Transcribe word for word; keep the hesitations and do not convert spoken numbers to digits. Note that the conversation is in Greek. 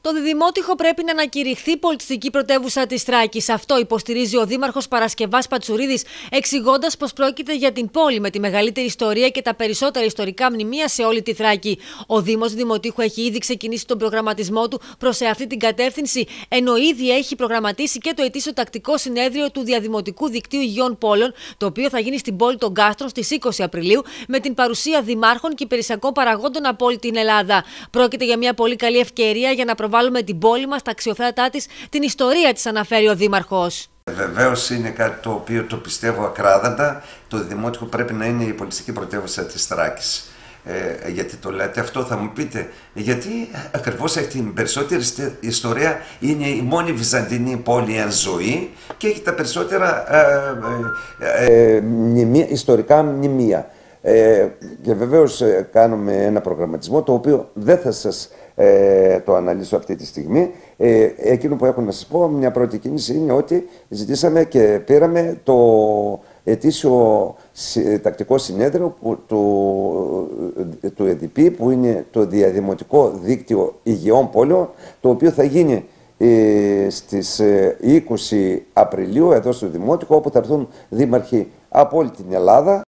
Το Διδημότυχο πρέπει να ανακηρυχθεί πολιτιστική πρωτεύουσα της Θράκης. Αυτό υποστηρίζει ο Δήμαρχος Παρασκευάς Πατσουρίδης, εξηγώντας πως πρόκειται για την πόλη με τη μεγαλύτερη ιστορία και τα περισσότερα ιστορικά μνημεία σε όλη τη Θράκη. Ο Δήμος Δημοτήχου έχει ήδη ξεκινήσει τον προγραμματισμό του προς αυτή την κατεύθυνση, ενώ ήδη έχει προγραμματίσει και το ετήσιο τακτικό συνέδριο του Διαδημοτικού Δικτύου Υγιών Πόλεων, το οποίο θα γίνει στην πόλη των Κάστρων στις είκοσι Απριλίου, με την παρουσία δημάρχων και υπηρεσιακών παραγόντων από όλη την Ελλάδα. Πρόκειται για μια πολύ καλή ευκαιρία για να προβάλλουμε την πόλη μας, τα αξιοθέατά της, την ιστορία της, αναφέρει ο Δήμαρχος. Βεβαίως είναι κάτι το οποίο το πιστεύω ακράδαντα. Το Δημότυχο πρέπει να είναι η πολιτιστική πρωτεύουσα της Θράκης. Ε, γιατί το λέτε αυτό, θα μου πείτε, γιατί ακριβώς έχει την περισσότερη ιστορία, είναι η μόνη βυζαντινή πόλη εν ζωή και έχει τα περισσότερα ε, ε, ε, μνημεία, ιστορικά μνημεία. Ε, και βεβαίως ε, κάνουμε ένα προγραμματισμό το οποίο δεν θα σας ε, το αναλύσω αυτή τη στιγμή. Ε, εκείνο που έχω να σας πω, μια πρώτη κίνηση είναι ότι ζητήσαμε και πήραμε το ετήσιο τακτικό συνέδριο που, του, του ΕΔΙΠ, που είναι το Διαδημοτικό Δίκτυο Υγιών Πόλεων, το οποίο θα γίνει ε, στις είκοσι Απριλίου εδώ στο Δημότυχο, όπου θα έρθουν δήμαρχοι από όλη την Ελλάδα.